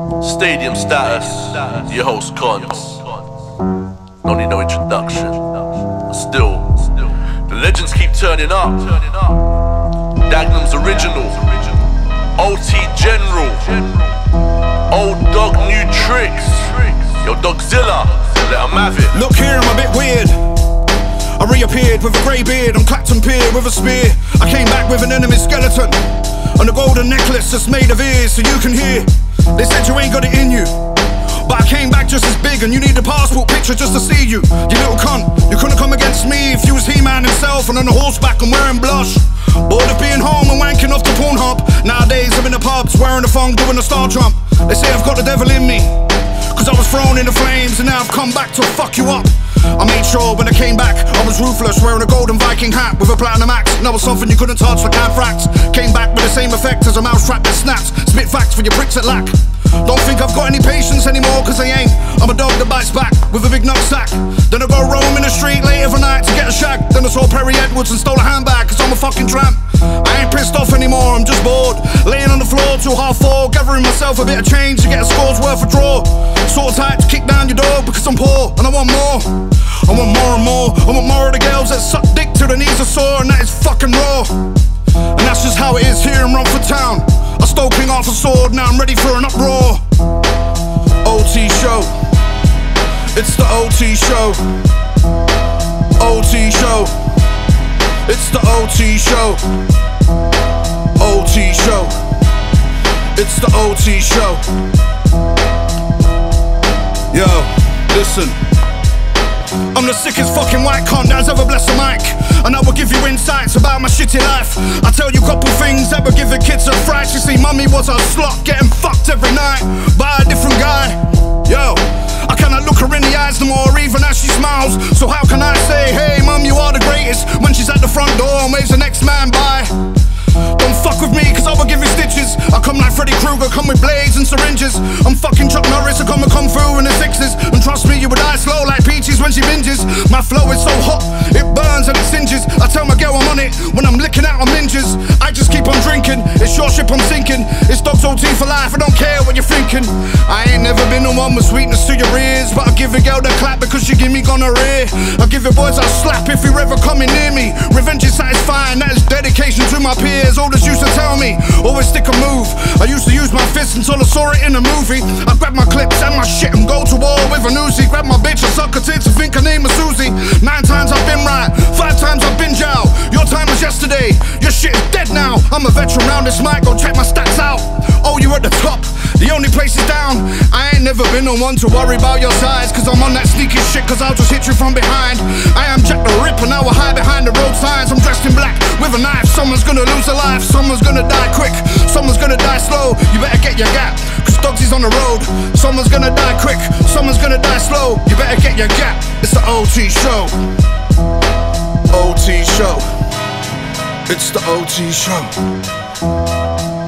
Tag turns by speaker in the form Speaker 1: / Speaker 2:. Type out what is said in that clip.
Speaker 1: Stadium status, your host Cons. Don't need no introduction. Still, the legends keep turning up. Dagnum's original, OT General, Old Dog New Tricks. Yo Dogzilla, let 'em have it.
Speaker 2: Look here, I'm a bit weird. I reappeared with a grey beard on Clapton Pier with a spear. I came back with an enemy skeleton and a golden necklace that's made of ears so you can hear. They said you ain't got it in you, but I came back just as big and you need a passport picture just to see you. You little cunt, you couldn't come against me if you was He-Man himself and on a horseback and wearing blush. Bored of being home and wanking off the Pornhub. Nowadays I'm in the pubs wearing a thong doing a star jump. They say I've got the devil in me, cause I was thrown in the flames and now I've come back to fuck you up. I made sure when I came back I was ruthless, wearing a golden Viking hat with a platinum axe, and that was something you couldn't touch like anthrax. Came back with the same effect as a mousetrap that snaps. Spit facts for your pricks that lack. Don't think I've got any patience anymore, cause I ain't. I'm a dog that bites back with a big nutsack. Then I go roam in the street late every night to get a shag. Then I saw Perry Edwards and stole a handbag, cause I'm a fucking tramp. I ain't pissed off anymore, I'm just bored. Laying on the floor till 4:30, gathering myself a bit of change to get a score's worth of draw. Sort of tight to kick down your door because I'm poor and I want more. I want more and more. I want more of the girls that suck dick till the knees are sore, and that is fucking raw. And that's just how it is here in Romford Town. I stole King Arthur's sword, now I'm ready for an uproar. OT show, it's the OT show. OT show, it's the OT show. OT show, it's the OT show. Yo, listen, I'm the sickest fucking white cunt that has ever blessed a mic, and I will give you insights about my shitty life. I tell you couple things that will give the kids a fright. You see, mummy was a slut, getting fucked every night by a different guy. Yo, I cannot look her in the eyes no more, even as she smiles. So how can I say, hey mum, you are the greatest, when she's at the front door and waves the next man by? Don't fuck with me, cause I will give you stitches. I come like Freddy Krueger, come with blades and syringes. I'm fucking Chuck Norris, I come with Kung Fu in the 60s. And trust me, you would die slow like Peaches when she binges. My flow is so hot, it burns and it singes. I tell my girl I'm on it when I'm licking out on minges. I just keep on drinking, it's your ship I'm sinking. It's Dogs OT for life, I don't care what you're thinking. I ain't never been the one with sweetness to your ears, but I give a girl the clap because she give me gonorrhea. I give your boys a slap if you're ever coming near me. Revenge is satisfying, that is dedication to my peers. Oldest used to tell me, always stick a move. I used to use my fists until I saw it in a movie. I grab my clips and my shit and go to war with a Uzi. Grab my bitch and suck her tits and think her name is Susie. 9 times I've been right, 5 times I've been jail. Your time was yesterday, your shit is dead now. I'm a veteran round this mic, go check my stats out. Oh, you're at the top, the only place is down. I ain't never been the one to worry about your size, cause I'm on that sneaky shit, cause I'll just hit you from behind. I am Jack the Ripper, now I hide behind the road signs. I'm dressed in black with a knife, someone's gonna lose a life. Someone's gonna die quick, someone's gonna die slow. You better get your gap, cause Dogsy's on the road. Someone's gonna die quick, someone's gonna die slow. You better get your gap, it's the OT show. OT show, it's the OT show.